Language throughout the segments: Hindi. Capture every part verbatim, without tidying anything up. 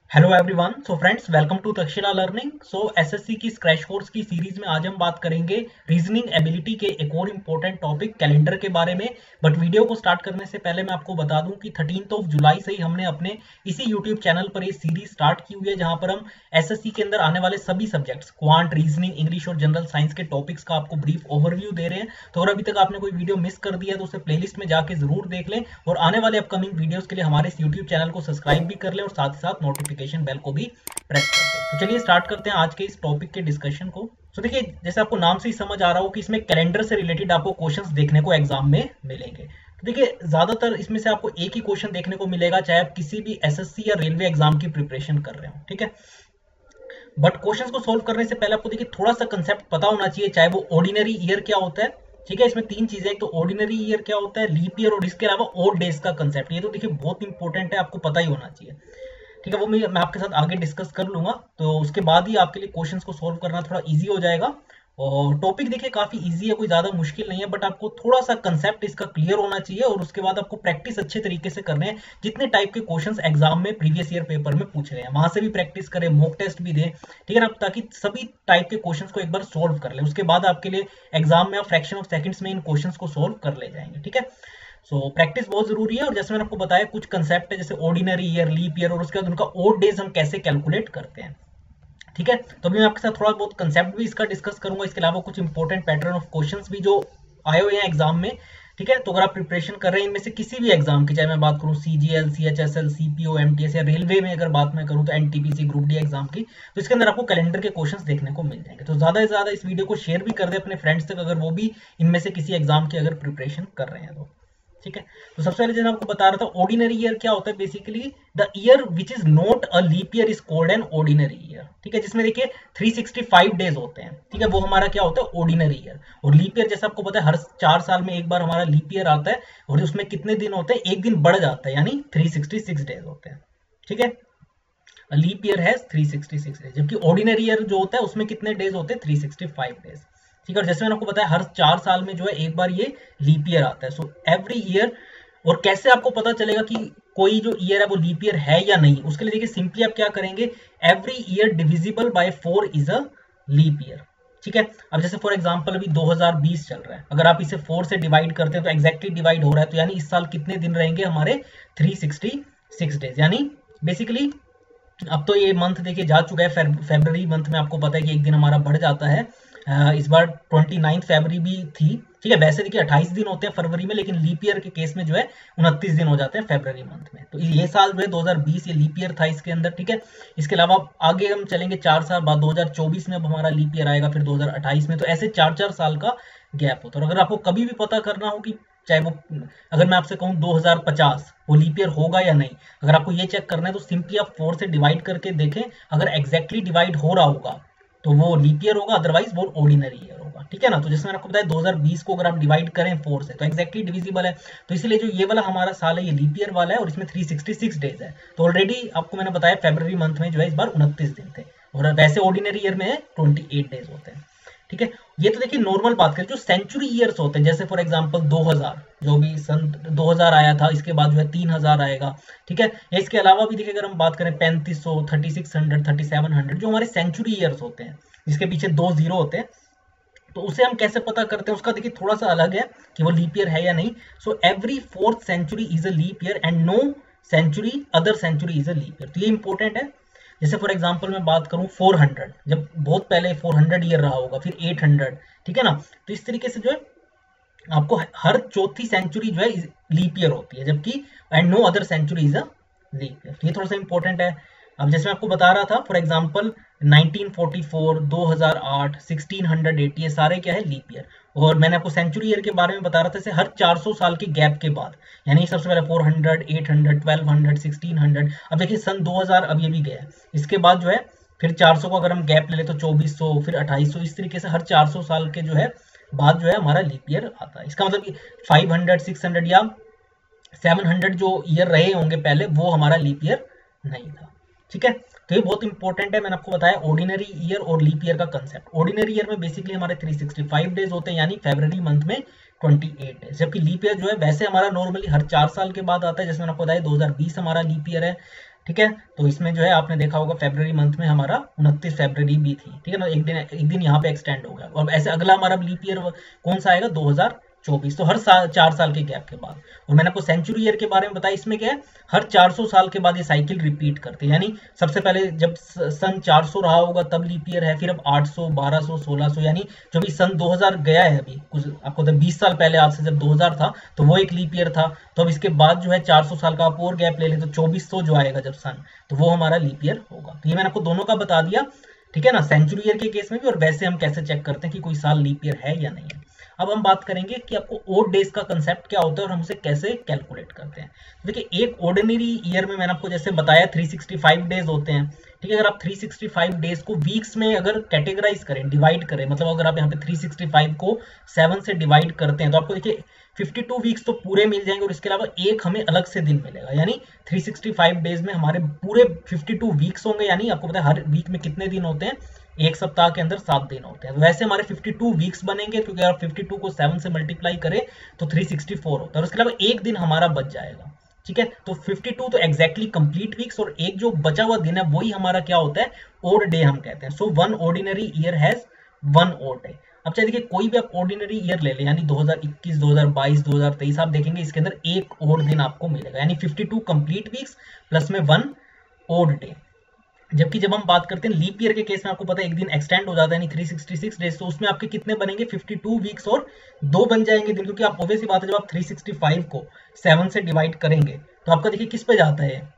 Hello everyone. So friends, welcome to Takshashila learning. So SSC की क्रैश कोर्स की सीरीज में आज हम बात करेंगे रीजनिंग एबिलिटी के एक और इम्पोर्टेंट टॉपिक कैलेंडर के बारे में। बट वीडियो को स्टार्ट करने से पहले मैं आपको बता दूं कि थर्टीन्थ ऑफ जुलाई से ही हमने अपने इसी यूट्यूब चैनल पर ये सीरीज स्टार्ट की हुई है, जहां पर हम एसएससी के अंदर आने वाले सभी सब्जेक्ट्स क्वांट, रीजनिंग, इंग्लिश और जनरल साइंस के टॉपिक्स का आपको ब्रीफ ओवरव्यू दे रहे हैं। तो अगर अभी तक आपने कोई वीडियो मिस कर दिया है तो उसे प्लेलिस्ट में जाके जरूर देख लें और आने वाले अपकमिंग वीडियोस के लिए हमारे इस यूट्यूब चैनल को सब्सक्राइब भी कर लें और साथ ही साथ नोटिफिकेशन बेल को भी प्रेस करते हैं। तो चलिए स्टार्ट करते हैं आज के इस टॉपिक के डिस्कशन को। तो देखिए, जैसे आपको नाम से ही समझ आ रहा हो कि इसमें कैलेंडर से रिलेटेड आपको क्वेश्चंस देखने को एग्जाम में मिलेंगे। तो देखिए, ज्यादातर इसमें से आपको एक ही क्वेश्चन देखने को मिलेगा, चाहे आप किसी भी एसएससी या रेलवे एग्जाम की प्रिपरेशन कर रहे हो, ठीक है। बट क्वेश्चंस को सोल्व करने से पहले आपको देखिए थोड़ा सा कंसेप्ट पता होना चाहिए, चाहे वो ऑर्डिनरी ईयर क्या होता है, ठीक है। इसमें तीन चीजें, एक तो ऑर्डिनरी ईयर क्या होता है, लीप ईयर और इसके अलावा ओड डेज का कंसेप्ट। ये तो देखिए बहुत इंपॉर्टेंट है, आपको पता ही होना चाहिए, ठीक है। वो मैं मैं आपके साथ आगे डिस्कस कर लूंगा, तो उसके बाद ही आपके लिए क्वेश्चंस को सोल्व करना थोड़ा इजी हो जाएगा। और टॉपिक देखिए काफी इजी है, कोई ज्यादा मुश्किल नहीं है, बट आपको थोड़ा सा कंसेप्ट इसका क्लियर होना चाहिए और उसके बाद आपको प्रैक्टिस अच्छे तरीके से करने हैं। जितने टाइप के क्वेश्चंस एग्जाम में प्रीवियस ईयर पेपर में पूछ रहे हैं वहां से भी प्रैक्टिस करें, मॉक टेस्ट भी दें, ठीक है ना, ताकि सभी टाइप के क्वेश्चंस को एक बार सोल्व कर लें। उसके बाद आपके लिए एग्जाम में आप फ्रैक्शन ऑफ सेकंड्स में इन क्वेश्चंस को सोल्व कर ले जाएंगे, ठीक है। सो so, प्रैक्टिस बहुत जरूरी है। और जैसे मैंने आपको बताया, कुछ कंसेप्ट है जैसे ऑर्डिनरी ईयर, लीप ईयर और उसके बाद उनका ओड डेज हम कैसे कैलकुलेट करते हैं, ठीक है। तो अभी मैं आपके साथ थोड़ा बहुत कंसेप्ट भी इसका डिस्कस करूंगा। इसके अलावा कुछ इंपॉर्टेंट पैटर्न ऑफ क्वेश्चंस भी जो आए हुए हैं एग्जाम में, ठीक है। तो अगर आप प्रिपरेशन कर रहे हैं इनमें से किसी भी एग्जाम की, चाहे मैं बात करूं सीजीएल, सीएचएसएल, सीपीओ, एमटीएस या रेलवे में अगर बात मैं करूं तो एनटीपीसी, ग्रुप डी एग्जाम की, तो इसके अंदर आपको कैलेंडर के क्वेश्चंस देखने को मिल जाएंगे। तो ज्यादा से ज्यादा इस वीडियो को शेयर भी कर दे अपने फ्रेंड्स तक, अगर वो भी इनमें से किसी एग्जाम की अगर प्रिपरेशन कर रहे हैं तो, ठीक है। तो सबसे पहले जैसे आपको बता रहा था, ऑर्डिनरी ईयर क्या होता है, basically the year which is not a leap year is called an ordinary year, ठीक है। जिसमें देखिए थ्री सिक्सटी फाइव डेज होते हैं, ठीक है, वो हमारा क्या होता है, ऑर्डिनरी ईयर। और लीप ईयर जैसे आपको पता है हर चार साल में एक बार हमारा लीप ईयर आता है और उसमें कितने दिन होते हैं, एक दिन बढ़ जाता है, यानी थ्री सिक्सटी सिक्स डेज होते हैं, ठीक है। लीप ईयर है थ्री सिक्सटी सिक्स डेज, जबकि ऑर्डिनरी ईयर जो होता है उसमें कितने डेज होते हैं, थ्री सिक्सटी फाइव डेज, ठीक है। और जैसे मैंने आपको बताया हर चार साल में जो है एक बार ये लीप ईयर आता है। So every year. और कैसे आपको पता चलेगा कि कोई जो ईयर है वो लीप ईयर है या नहीं, उसके लिए देखिए सिंपली आप क्या करेंगे, every year divisible by four is a leap year, ठीक है। अब जैसे फॉर एग्जांपल अभी दो हज़ार बीस चल रहा है, अगर आप इसे फोर से डिवाइड करते हैं तो एग्जैक्टली डिवाइड हो रहा है, तो यानी इस साल कितने दिन रहेंगे हमारे, थ्री सिक्सटी सिक्स डेज। यानी बेसिकली अब तो ये मंथ देखिए जा चुका है, फरवरी मंथ में आपको पता है कि एक दिन हमारा बढ़ जाता है। इस बार ट्वेंटी नाइन्थ फरवरी भी थी, ठीक है। वैसे देखिए अट्ठाईस दिन होते हैं फरवरी में, लेकिन लीप ईयर के केस में जो है उनतीस दिन हो जाते हैं फरवरी मंथ में। तो ये साल जो है दो हज़ार बीस ये लीप ईयर था इसके अंदर, ठीक है। इसके अलावा आगे हम चलेंगे चार साल बाद, दो हज़ार चौबीस में अब हमारा लीप ईयर आएगा, फिर दो हज़ार अट्ठाईस में। तो ऐसे चार चार साल का गैप होता है। और अगर आपको कभी भी पता करना हो कि चाहे वो, अगर मैं आपसे कहूँ दो हज़ार पचास वो लीप ईयर होगा या नहीं, अगर आपको ये चेक करना है तो सिंपली आप फोर से डिवाइड करके देखें, अगर एग्जैक्टली डिवाइड हो रहा होगा तो वो लीप ईयर होगा, अदरवाइज वो ऑर्डिनरी ईयर होगा, ठीक है ना। तो जैसे मैंने आपको बताया दो हज़ार बीस को अगर आप डिवाइड करें फोर से तो एग्जैक्टली डिविजिबल है, तो इसलिए जो ये वाला हमारा साल है ये लीप ईयर वाला है और इसमें थ्री सिक्सटी सिक्स डेज है। तो ऑलरेडी आपको मैंने बताया फरवरी मंथ में जो है इस बार उनतीस दिन थे, और वैसे ऑर्डिनरी ईयर में अट्ठाईस डेज होते हैं, ठीक है। ये तो देखिए नॉर्मल बात करें, जो सेंचुरी ईयर्स होते हैं, जैसे फॉर एग्जांपल दो हज़ार, जो भी सन दो हज़ार आया था, इसके बाद जो है तीन हज़ार आएगा, ठीक है। इसके अलावा भी देखिए अगर हम बात करें पैंतीस सौ, thirty six hundred, thirty seven hundred, जो हमारे सेंचुरी ईयर्स होते हैं जिसके पीछे दो जीरो होते हैं, तो उसे हम कैसे पता करते हैं, उसका देखिए थोड़ा सा अलग है कि वो लीप ईयर है या नहीं। So every fourth century is a leap year and no century other century is a leap year. तो ये इंपॉर्टेंट है। जैसे फॉर एग्जांपल मैं बात करूं फोर हंड्रेड, जब बहुत पहले फोर हंड्रेड ईयर रहा होगा, फिर एट हंड्रेड, ठीक है ना। तो इस तरीके से जो है आपको हर चौथी सेंचुरी जो है लीप ईयर होती है, जबकि and no other century is a leap year. ये थोड़ा सा इंपॉर्टेंट है। अब जैसे मैं आपको बता रहा था for example nineteen forty four, दो हज़ार आठ, सिक्सटीन अस्सी, ये सारे क्या है, लीप ईयर। और मैंने आपको सेंचुरी ईयर के बारे में बता रहा था, जैसे हर चार सौ साल के गैप के बाद, यानी सबसे पहले four hundred, eight hundred, twelve hundred, sixteen hundred. अब देखिए सन दो हज़ार अब ये भी गया है, इसके बाद जो है फिर चार सौ को अगर हम गैप ले ले तो चौबीस सौ, फिर अट्ठाईस सौ, इस तरीके से हर चार सौ साल के जो है बाद जो है हमारा लीप ईयर आता है। इसका मतलब कि फाइव हंड्रेड, सिक्स हंड्रेड या सेवन हंड्रेड जो ईयर रहे होंगे पहले, वो हमारा लीप ईयर नहीं था, ठीक है। तो ये बहुत इंपॉर्टेंट है। मैंने आपको बताया ऑर्डिनरी ईयर और लीप ईयर का कंसेप्ट। ऑर्डिनरी ईयर में बेसिकली हमारे थ्री सिक्सटी फाइव डेज होते हैं, यानी फरवरी मंथ में अट्ठाईस डेज, जबकि लीप ईयर जो है वैसे हमारा नॉर्मली हर चार साल के बाद आता है। जैसे मैंने आपको बताया दो हज़ार बीस हमारा लीप ईयर है, ठीक है। तो इसमें जो है आपने देखा होगा फरवरी मंथ में हमारा उनतीस फरवरी भी थी, ठीक है ना, एक दिन एक दिन यहाँ पे एक्सटेंड हो गया। और ऐसे अगला हमारा लीप ईयर कौन सा आएगा, दो हज़ार चौबीस। तो हर साल चार साल के गैप के बाद। और मैंने आपको सेंचुरी ईयर के बारे में बताया, इसमें क्या है, हर चार सौ साल के बाद ये साइकिल रिपीट करते हैं। यानी सबसे पहले जब सन चार सौ रहा होगा तब लीप ईयर है, फिर अब आठ सौ, बारह सौ, सोलह सौ, यानी जो भी सन दो हज़ार गया है अभी कुछ आपको तो बीस साल पहले आज से जब दो हज़ार था तो वो एक लीप ईयर था। तो अब इसके बाद जो है चार सौ साल का आप और गैप ले लें तो चौबीस सौ जो आएगा जब सन, तो वो हमारा लीप ईयर होगा। तो ये मैंने आपको दोनों का बता दिया, ठीक है ना, सेंचुरी ईयर के केस में भी और वैसे हम कैसे चेक करते हैं कि कोई साल लीप ईयर है या नहीं है। अब हम बात करेंगे कि आपको ओड डेज का कंसेप्ट क्या होता है और हम उसे कैसे कैलकुलेट करते हैं। देखिए एक ऑर्डिनरी ईयर में मैंने आपको जैसे बताया तीन सौ पैंसठ डेज होते हैं, ठीक है। अगर आप तीन सौ पैंसठ डेज को वीक्स में अगर कैटेगराइज करें, डिवाइड करें, मतलब अगर आप यहाँ पे तीन सौ पैंसठ को सात से डिवाइड करते हैं तो आपको देखिए बावन वीक्स तो पूरे मिल जाएंगे और इसके अलावा एक हमें अलग से दिन मिलेगा। यानी तीन सौ पैंसठ डेज में हमारे पूरे बावन वीक्स होंगे। यानी आपको पता है हर वीक में कितने दिन होते हैं, एक सप्ताह के अंदर सात दिन होते हैं। तो वैसे हमारे बावन वीक्स बनेंगे क्योंकि अगर बावन को सात से मल्टीप्लाई करें तो तीन सौ चौंसठ होता है और उसके अलावा एक दिन हमारा बच जाएगा, ठीक है। तो बावन तो एग्जैक्टली कंप्लीट वीक्स और एक जो बचा हुआ दिन है वही हमारा क्या होता है, ओड डे हम कहते हैं। So one ordinary year has one odd day. अब चाहे देखिए कोई भी आप ऑर्डिनरी ईयर ले लें, यानी दो हज़ार इक्कीस, दो हज़ार बाईस, दो हज़ार तेईस, आप देखेंगे इसके अंदर एक और दिन आपको मिलेगा, यानी बावन कंप्लीट वीक्स प्लस में वन ओड डे। जबकि जब हम बात करते हैं लीप ईयर के केस में आपको पता है एक दिन एक्सटेंड हो जाता है, यानी तीन सौ छियासठ डेज, तो उसमें आपके कितने बनेंगे, बावन वीक्स और दो बन जाएंगे दिन, क्योंकि आप ऑब्वियस सी बात है जब आप तीन सौ पैंसठ को सात से डिवाइड करेंगे तो आपका देखिए किस पे जाता है,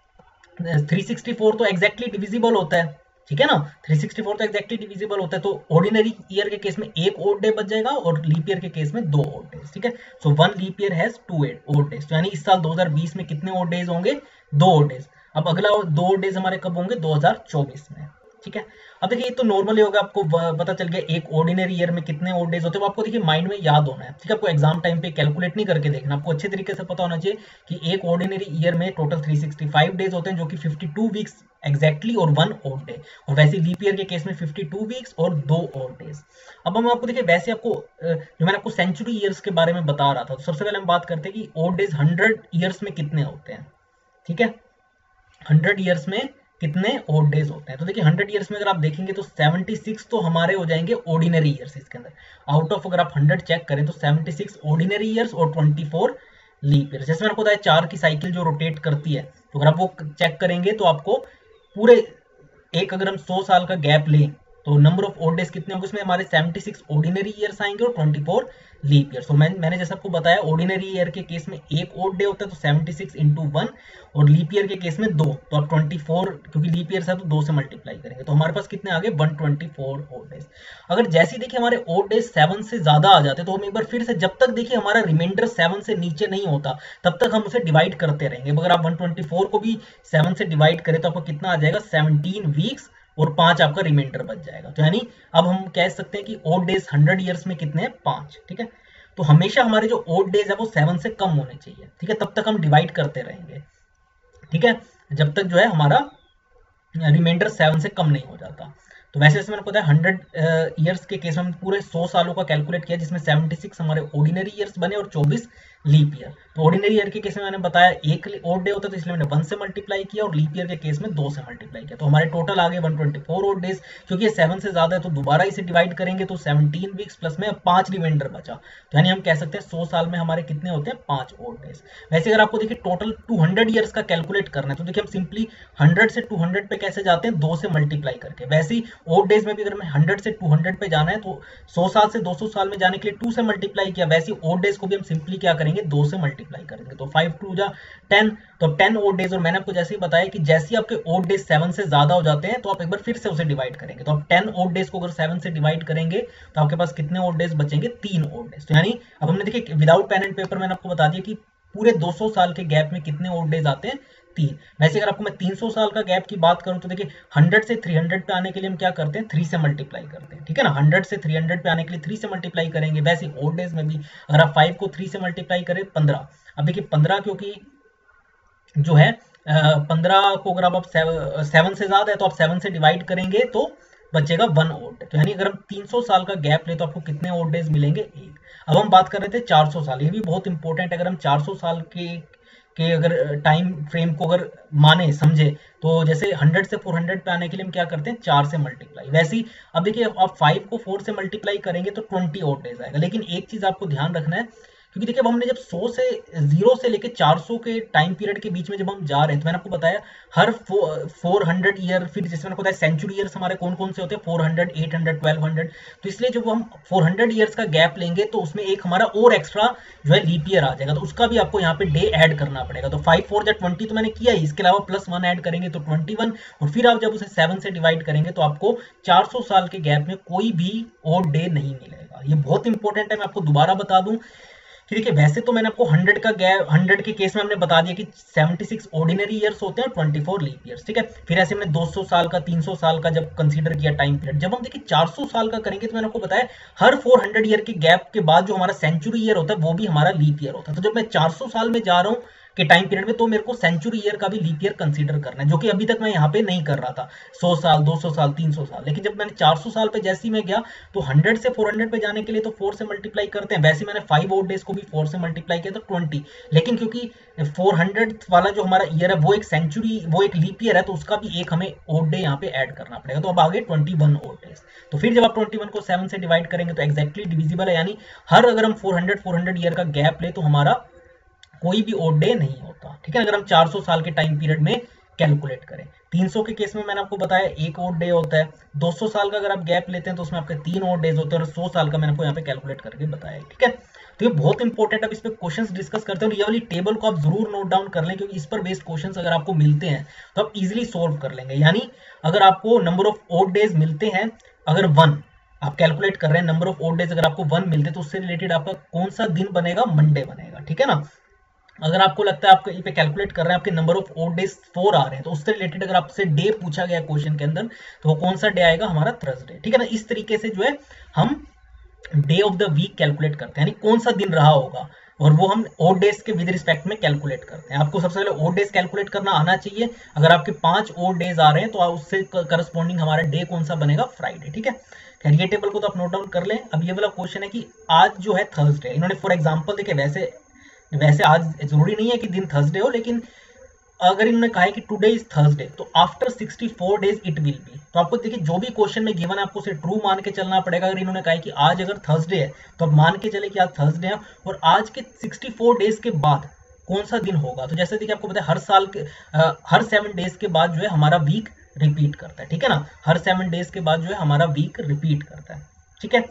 तीन सौ चौंसठ तो एग्जैक्टली डिविजिबल होता है, ठीक है ना, तीन सौ चौंसठ तो एग्जैक्टली डिविजिबल होता है। तो ऑर्डिनरी ईयर के केस में एक ओड डे बच जाएगा और लीप ईयर के केस में दो ओड डेज, ठीक है। So one leap year has two odd days. तो यानी इस साल दो हज़ार बीस में कितने ओड डेज होंगे, दो ओड डेज। अब अगला दो डेज हमारे कब होंगे, दो हज़ार चौबीस में, ठीक है। अब देखिए ये तो नॉर्मली होगा, आपको पता चल गया एक ऑर्डिनरी ईयर में कितने ओड डेज होते हैं, वो आपको देखिए माइंड में याद होना है, ठीक है। आपको एग्जाम टाइम पे कैलकुलेट नहीं करके देखना, आपको अच्छे तरीके से पता होना चाहिए कि एक ऑर्डिनरी ईयर में टोटल तीन सौ पैंसठ डेज होते हैं जो कि बावन वीक्स एग्जैक्टली और वन ओड डे। और वैसे लीप ईयर के केस में बावन वीक्स और दो ओड डेज। अब हम आपको देखिए वैसे आपको जो मैंने आपको सेंचुरी ईयर्स के बारे में बता रहा था, तो सबसे पहले हम बात करते हैं कि ओड डेज हंड्रेड ईयर्स में कितने होते हैं, ठीक है। हंड्रेड ईयर्स में कितने ओड डेज होते हैं, तो देखिए हंड्रेड ईयर्स में अगर आप देखेंगे तो छिहत्तर तो हमारे हो जाएंगे ऑर्डिनरी ईयर्स इसके अंदर। आउट ऑफ अगर आप हंड्रेड चेक करें तो छिहत्तर ऑर्डिनरी ईयर्स और चौबीस लीप ईयर। जैसे मैंने आपको बताया चार की साइकिल जो रोटेट करती है, तो अगर आप वो चेक करेंगे तो आपको पूरे एक, अगर हम सौ साल का गैप लें तो नंबर ऑफ ओड डेज कितने होंगे, उसमें हमारे छिहत्तर ऑर्डिनरी ईयर्स आएंगे और चौबीस लीप ईयर। तो मैं, मैंने जैसे आपको बताया ऑर्डिनरी ईयर के केस में एक ओड डे होता है तो छिहत्तर इंटू वन, और लीप ईयर के केस में दो, तो आप चौबीस क्योंकि लीप ईयर है तो दो से मल्टीप्लाई करेंगे तो हमारे पास कितने आ गए, एक सौ चौबीस ओड डेज। अगर जैसे ही देखिए हमारे ओड डेज सेवन से ज्यादा आ जाते हैं तो हम एक बार फिर से, जब तक देखिए हमारा रिमाइंडर सेवन से नीचे नहीं होता तब तक हम उसे डिवाइड करते रहेंगे। अगर आप एक सौ चौबीस को भी सेवन से डिवाइड करें तो आपको कितना आ जाएगा, सत्रह वीक्स और पांच आपका रिमाइंडर बच जाएगा। तो यानी अब हम कह सकते हैं कि ओड डेज हंड्रेड ईयर्स में कितने हैं, पांच, ठीक है। तो हमेशा हमारे जो ओड डेज है वो सेवन से कम होने चाहिए, ठीक है, तब तक हम डिवाइड करते रहेंगे, ठीक है, जब तक जो है हमारा रिमाइंडर सेवन से कम नहीं हो जाता। तो वैसे मैंने पता है हंड्रेड ईयर्स के केस में हम पूरे सौ सालों का कैलकुलेट किया जिसमें छिहत्तर हमारे ऑर्डिनरी ईयर्स बने और चौबीस लीप ईयर। तो ऑर्डिनरी ईयर के केस में मैंने बताया एक ओड डे होता है तो इसलिए मैंने वन से मल्टीप्लाई किया और लीप ईयर के केस में दो से मल्टीप्लाई किया, तो हमारे टोटल आ गए एक सौ चौबीस ओड डेज। क्योंकि ये सेवन से ज्यादा है तो दोबारा इसे डिवाइड करेंगे तो सत्रह वीक्स प्लस में पांच रिमाइंडर बचा, तो यानी हम कह सकते हैं सौ साल में हमारे कितने होते हैं, पांच ओड डेज। वैसे अगर आपको देखिए टोटल टू हंड्रेड ईयर्स का कैलकुलेट करना है तो देखिए हम सिंपली हंड्रेड से टू हंड्रेड पे कैसे जाते हैं, दो से मल्टीप्लाई करके। वैसे ही ओड डेज में भी अगर हमें हंड्रेड से टू हंड्रेड पे जाना है तो सौ साल से दो सौ साल में जाने के लिए टू से मल्टीप्लाई किया, वैसे ही ओड डेज को भी हम सिंपली क्या करेंगे, दो से मल्टीप्लाई करेंगे। तो फाइव टू जा टेन, तो टेन ओड डेज। और मैंने आपको जैसे ही बताया कि जैसे ही आपके ओड डेज सेवन से ज्यादा हो जाते हैं तो आप एक बार फिर से उसे डिवाइड करेंगे। तो आप टेन ओड डेज को अगर सेवन से डिवाइड करेंगे तो आपके पास कितने ओड डेज बचेंगे, तीन ओड डेज। तो यानी अब हमने देखिए विदाउट पेन एंड पेपर मैंने आपको बता दिया कि पूरे दो सौ साल के गैप में कितने ओड डेज आते हैं, तीन। वैसे अगर आपको मैं तीन सौ साल का गैप की बात करूं तो देखिए हंड्रेड से थ्री हंड्रेड पे आने के लिए हम क्या करते हैं, थ्री से मल्टीप्लाई करते हैं, ठीक है ना। हंड्रेड से थ्री हंड्रेड पे आने के लिए थ्री से मल्टीप्लाई करेंगे। वैसे ओड डेज में भी अगर आप फाइव को थ्री से मल्टीप्लाई करें, पंद्रह। अब देखिए पंद्रह क्योंकि जो है पंद्रह को अगर आप सेवन से ज्यादा है तो आप सेवन से डिवाइड करेंगे तो बचेगा वन ओड। तो यानी अगर हम तीन सौ साल का गैप ले तो आपको कितने ओड डेज मिलेंगे, एक। अब हम बात कर रहे थे चार सौ साल, ये भी बहुत इंपॉर्टेंट है। अगर हम चार सौ साल के के अगर टाइम फ्रेम को अगर माने समझे तो जैसे हंड्रेड से फोर हंड्रेड पे आने के लिए हम क्या करते हैं, चार से मल्टीप्लाई। वैसे ही अब देखिए आप फाइव को फोर से मल्टीप्लाई करेंगे तो ट्वेंटी ओड डेज आएगा। लेकिन एक चीज आपको ध्यान रखना है, क्योंकि देखिए अब हमने जब सौ से जीरो से लेके चार सौ के टाइम पीरियड के बीच में जब हम जा रहे हैं, तो मैंने आपको बताया हर फोर हंड्रेड ईयर, फिर जैसे मैंने आपको बताया सेंचुरी ईयर्स हमारे कौन कौन से होते हैं, four hundred, eight hundred, twelve hundred. तो इसलिए जब हम फोर हंड्रेड ईयर्स का गैप लेंगे तो उसमें एक हमारा और एक्स्ट्रा जो है लीप ईयर आ जाएगा, तो उसका भी आपको यहाँ पे डे ऐड करना पड़ेगा। तो फाइव फोर या ट्वेंटी तो मैंने किया ही, इसके अलावा प्लस वन ऐड करेंगे तो ट्वेंटी वन, और फिर आप जब उसे सेवन से डिवाइड करेंगे तो आपको चार सौ साल के गैप में कोई भी और डे नहीं मिलेगा। ये बहुत इंपॉर्टेंट है, मैं आपको दोबारा बता दूं कि देखिए वैसे तो मैंने आपको हंड्रेड का गैप, हंड्रेड के केस में हमने बता दिया कि सेवेंटी सिक्स ऑर्डिनरी ईयर्स होते हैं, ट्वेंटी फोर लीप ईयर्स, ठीक है। फिर ऐसे हमने दो सौ साल का, तीन सौ साल का जब कंसीडर किया टाइम पीरियड, जब हम देखिए चार सौ साल का करेंगे तो मैंने आपको बताया हर फोर हंड्रेड ईयर के गैप के बाद जो हमारा सेंचुरी ईयर होता है वो भी हमारा लीप ईयर होता है। तो जब मैं चार सौ साल में जा रहा हूँ के टाइम पीरियड में, तो मेरे को सेंचुरी ईयर का भी लीप ईयर कंसीडर करना है, जो कि अभी तक मैं यहाँ पे नहीं कर रहा था, सौ साल, दो सौ साल, तीन सौ साल। लेकिन जब मैंने चार सौ साल पे जैसे ही मैं गया तो हंड्रेड से फोर हंड्रेड पे जाने के लिए तो फोर से मल्टीप्लाई करते हैं। वैसे मैंने फाइव ओड डेज को भी फोर से मल्टीप्लाई किया तो ट्वेंटी, लेकिन क्योंकि फोर हंड्रेड वाला जो हमारा ईयर है वो एक सेंचुरी, वो एक लीप ईयर है, तो उसका भी एक हमें ओड डे यहाँ पे ऐड करना पड़ेगा। तो अब आगे ट्वेंटी वन ओड डेज। तो फिर जब आप ट्वेंटी वन को सेवन से डिवाइड करेंगे तो एक्जैक्टली डिविजिबल है, यानी हर अगर हम four hundred four hundred year का गैप ले तो हमारा कोई भी ओड डे नहीं होता, ठीक है। अगर हम चार सौ साल के टाइम पीरियड में कैलकुलेट करें, तीन सौ के केस में मैंने आपको बताया एक ओड डे होता है, दो सौ साल का अगर आप गैप लेते हैं तो उसमें आपके तीन ओड डेज होते हैं, और सौ साल का मैंने आपको यहाँ पे कैलकुलेट करके बताया, ठीक है। तो ये बहुत इंपॉर्टेंट, अब इस पे क्वेश्चंस डिस्कस करते हैं, और ये वाली टेबल को आप जरूर नोट डाउन कर लें, क्योंकि इस पर बेस्ड क्वेश्चंस अगर आपको मिलते हैं तो आप इजिली सोल्व कर लेंगे। यानी अगर आपको नंबर ऑफ ओड डेज मिलते हैं, अगर वन आप कैलकुलेट कर रहे हैं, नंबर ऑफ ओड डेज अगर आपको वन मिलते हैं तो उससे रिलेटेड आपका कौन सा दिन बनेगा, मंडे बनेगा, ठीक है ना। अगर आपको लगता है आपको ये पे कैलकुलेट कर रहे हैं, आपके number of odd days four आ रहे हैं, तो उससे रिलेटेड अगर आपसे डे पूछा गया क्वेश्चन के अंदर तो वो कौन सा डे आएगा, हमारा थर्सडे, ठीक है ना। इस तरीके से जो है हम day of the week calculate करते हैं, यानी कौन सा दिन रहा होगा, और वो हम ओड डेज के विद रिस्पेक्ट में कैलकुलेट करते हैं। आपको सबसे पहले ओड डेज कैलकुलेट करना आना चाहिए। अगर आपके पांच ओड डेज आ रहे हैं तो उससे करस्पॉन्डिंग हमारा डे कौन सा बनेगा, फ्राइडे, ठीक है। खैर ये टेबल को तो आप नोट डाउन कर लें। अब ये वाला क्वेश्चन है कि आज जो है थर्सडे, इन्होंने फॉर एग्जाम्पल देखिए, वैसे वैसे आज जरूरी नहीं है कि दिन थर्सडे हो, लेकिन अगर इन्होंने कहा है कि टुडे इज थर्सडे तो after sixty four days it will be, तो आपको देखिए जो भी क्वेश्चन में गिवन है आपको उसे ट्रू मान के चलना पड़ेगा। अगर इन्होंने कहा है कि आज अगर थर्सडे है तो आप मान के चले कि आज थर्सडे है, और आज के सिक्सटी फोर डेज के बाद कौन सा दिन होगा। तो जैसे देखिए आपको पता है हर साल के आ, हर सेवन डेज के बाद जो है हमारा वीक रिपीट करता है, ठीक है ना। हर सेवन डेज के बाद जो है हमारा वीक रिपीट करता है, ठीक है।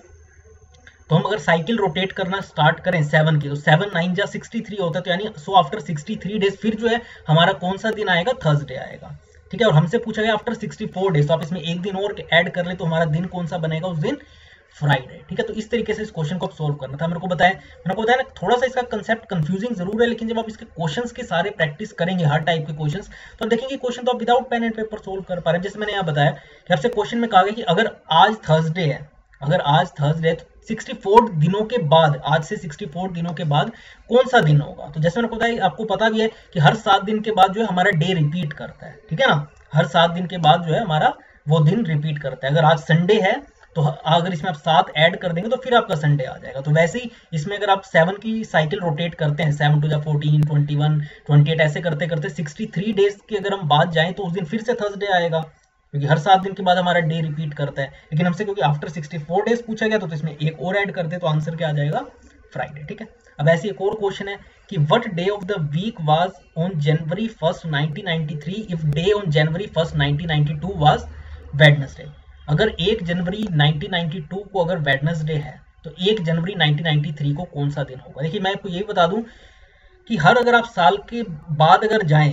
तो हम अगर साइकिल रोटेट करना स्टार्ट करें सेवन की, तो सेवन नाइन जा सिक्सटी थ्री होता है, तो यानी so after sixty three days फिर जो है हमारा कौन सा दिन आएगा, थर्सडे आएगा, ठीक है। और हमसे पूछा गया आफ्टर सिक्सटी फोर डेज, तो आप इसमें एक दिन और ऐड कर ले तो हमारा दिन कौन सा बनेगा, उस दिन फ्राइडे, ठीक है। तो इस तरीके से इस क्वेश्चन को सोल्व करना था। मेरे को बताया मैंने को बताया ना, थोड़ा सा इसका कंसेप्ट कंफ्यूजिंग जरूर है, लेकिन जब आप इसके क्वेश्चंस के सारे प्रैक्टिस करेंगे, हर टाइप के क्वेश्चंस, तो आप देखेंगे क्वेश्चन तो आप without pen and paper solve कर पा रहे हैं। जैसे मैंने यहाँ बताया कि आपसे क्वेश्चन में कहा गया कि अगर आज थर्सडे है, अगर आज थर्सडे है तो सिक्सटी फोर दिनों के बाद, आज से सिक्सटी फोर दिनों के बाद कौन सा दिन होगा। तो जैसे मैंने बताया, आपको पता भी है कि हर सात दिन के बाद जो है हमारा डे रिपीट करता है, ठीक है ना। हर सात दिन के बाद जो है हमारा वो दिन रिपीट करता है। अगर आज संडे है तो अगर इसमें आप सात ऐड कर देंगे तो फिर आपका संडे आ जाएगा। तो वैसे ही इसमें अगर आप सेवन की साइकिल रोटेट करते हैं, सेवन टू जा fourteen, twenty one, twenty eight, ऐसे करते करते सिक्सटी थ्री डेज की अगर हम बाद जाएं तो उस दिन फिर से थर्सडे आएगा, क्योंकि हर सात दिन के बाद हमारा डे रिपीट करता है। लेकिन हमसे क्योंकि आफ्टर सिक्सटी फोर डेज पूछा गया तो, तो इसमें एक और ऐड कर दे तो आंसर क्या आ जाएगा, फ्राइडे, ठीक है। अब ऐसे एक और क्वेश्चन है कि what day of the week was on January first nineteen ninety three if day on January first nineteen ninety two was Wednesday. अगर एक जनवरी नाइनटीन नाइंटी टू को अगर वेडनेसडे है तो एक जनवरी नाइनटीन नाइंटी थ्री को कौन सा दिन होगा। देखिए मैं आपको यही बता दूं कि हर अगर आप साल के बाद अगर जाएं,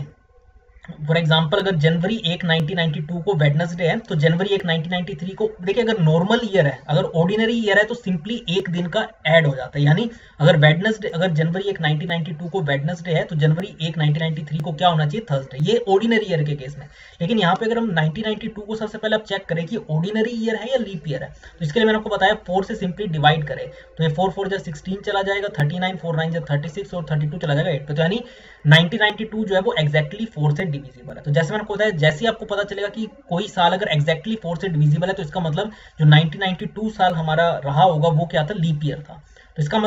फॉर एग्जाम्पल अगर जनवरी एक नाइनटीन नाइंटी टू को वेडनेसडे है तो जनवरी एक नाइनटीन नाइंटी थ्री को, देखिए अगर नॉर्मल ईयर है, अगर ऑर्डिनरी ईयर है तो सिंपली एक दिन का ऐड हो जाता है। यानी अगर वेडनेसडे, अगर जनवरी एक नाइनटीन नाइंटी टू को वेडनेसडे है तो जनवरी एक नाइनटीन नाइंटी थ्री को क्या होना चाहिए, थर्सडे। ये ऑर्डिनरी ईयर के केस में। लेकिन यहाँ पे अगर हम नाइनटीन नाइंटी टू को सबसे पहले आप चेक करें कि ऑर्डिनरी ईयर है या लीप ईयर है, तो इसके लिए मैंने आपको बताया फोर से सिंपली डिवाइड करें तो ये फोर फोर जा सिक्सटीन चला जाएगा, थर्टी नाइन, फोर नाइन जा थर्टी सिक्स और थर्टी टू चला जाएगा एट पे। तो यानी नाइनटीन नाइंटी टू जो है वो एक्जैक्टली फोर से डिविजिबल है। तो जैसे मैंने आपको बताया, जैसे आपको पता चलेगा कि कोई साल अगर एक्जैक्टली फोर से डिविजिबल है तो इसका मतलब जो नाइनटीन नाइंटी टू साल हमारा रहा होगा वो क्या था, लीप ईयर था। तो इसका मतलब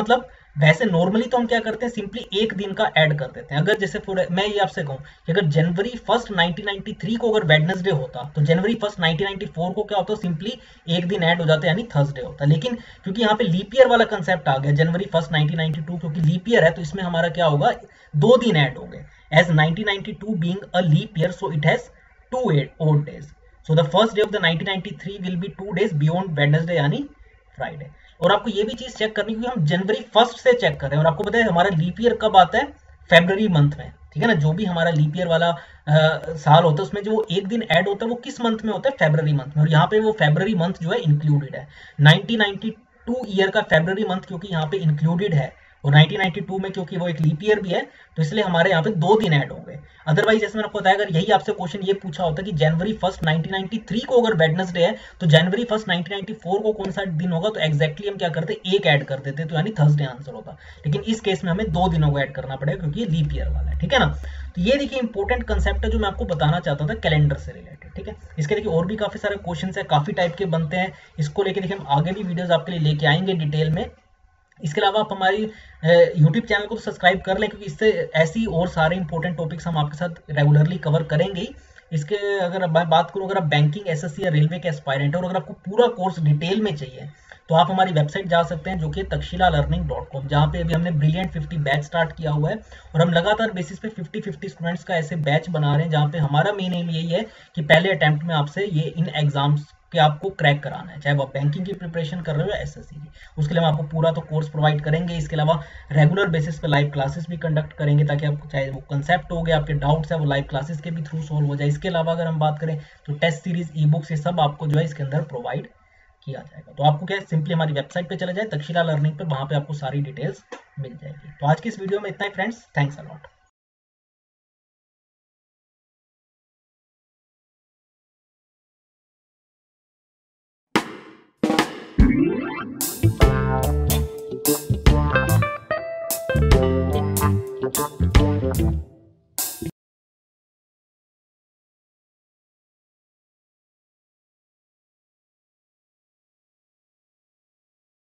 वैसे नॉर्मली तो हम क्या करते हैं, सिंपली एक दिन का ऐड कर देते हैं। अगर जैसे फॉर मैं ये आपसे कहूँ कि अगर January first nineteen ninety three को अगर वेडनेसडे होता तो January first nineteen ninety four को क्या होता, सिंपली एक दिन ऐड हो जाता यानी थर्सडे होता। लेकिन क्योंकि यहाँ पे लीप ईयर वाला कंसेप्ट आ गया January first nineteen ninety two, क्योंकि लीप ईयर है तो इसमें हमारा क्या होगा, दो दिन ऐड होंगे। As nineteen ninety two being a leap year so it has two odd days. So the first day of the nineteen ninety three will be two days beyond Wednesday यानी फ्राइडे। और आपको ये भी चीज चेक करनी है, क्योंकि हम जनवरी फर्स्ट से चेक कर रहे हैं और आपको पता है हमारा लीप ईयर कब आता है, फरवरी मंथ में, ठीक है ना। जो भी हमारा लीप ईयर वाला आ, साल होता है उसमें जो एक दिन ऐड होता है वो किस मंथ में होता है, फरवरी मंथ में। और यहाँ पे वो फरवरी मंथ जो है इंक्लूडेड है। नाइनटीन नाइनटी टू ईयर का फरवरी मंथ क्योंकि यहाँ पे इंक्लूडेड है और नाइनटीन नाइनटी टू में क्योंकि वो एक लीप ईयर भी है तो इसलिए हमारे यहाँ पे दो दिन ऐड होंगे। अदरवाइज जैसे मैंने आपको बताया, अगर यही आपसे क्वेश्चन ये पूछा होता कि January first nineteen ninety three को अगर वेडनेसडे है तो January first nineteen ninety four को कौन सा दिन होगा, तो एक्जैक्टली हम क्या करते, एक ऐड कर देते तो यानी थर्सडे आंसर होता। लेकिन इस केस में हमें दो दिनों को ऐड करना पड़ेगा क्योंकि ये लीप ईयर वाला है, ठीक है ना। तो ये देखिए इंपॉर्टेंट कंसेप्ट है जो मैं आपको बताना चाहता था कैलेंडर से रिलेटेड, ठीक है। इसके देखिए और भी काफी सारे क्वेश्चन है, काफी टाइप के बनते हैं। इसको लेके देखिए हम आगे भी वीडियोज आपके लिए लेके आएंगे डिटेल में। इसके अलावा आप हमारी यूट्यूब चैनल को तो सब्सक्राइब कर लें, क्योंकि इससे ऐसी और सारे इंपॉर्टेंट टॉपिक्स हम आपके साथ रेगुलरली कवर करेंगे ही। इसके अगर मैं बात करूं, अगर आप बैंकिंग, एसएससी या रेलवे के एस्पायरेंट हो और अगर आपको पूरा कोर्स डिटेल में चाहिए तो आप हमारी वेबसाइट जा सकते हैं जो कि तक्षशिला लर्निंग डॉट कॉम, जहाँ पे अभी हमने ब्रिलियंट फिफ्टी बैच स्टार्ट किया हुआ है और हम लगातार बेसिस पे फिफ्टी फिफ्टी स्टूडेंट्स का ऐसे बैच बना रहे हैं जहाँ पे हमारा मेन एम यही है कि पहले अटेम्प्ट में आपसे ये इन एग्जाम्स कि आपको क्रैक कराना है, चाहे वो बैंकिंग की प्रिपरेशन कर रहे हो या एसएससी की। उसके लिए हम आपको पूरा तो कोर्स प्रोवाइड करेंगे। इसके अलावा रेगुलर बेसिस पे लाइव क्लासेस भी कंडक्ट करेंगे ताकि आपको चाहे वो कंसेप्ट हो गया, आपके डाउट्स है वो लाइव क्लासेस के भी थ्रू सोल्व हो जाए। इसके अलावा अगर हम बात करें तो टेस्ट सीरीज, ई बुक्स, ये सब आपको जो है इसके अंदर प्रोवाइड किया जाएगा। तो आपको क्या है, सिंपली हमारी वेबसाइट पे चले जाए तक्षशिला लर्निंग पे, वहां पे आपको सारी डिटेल्स मिल जाएगी। तो आज की इस वीडियो में इतना ही फ्रेंड्स, थैंक्स अ लॉट।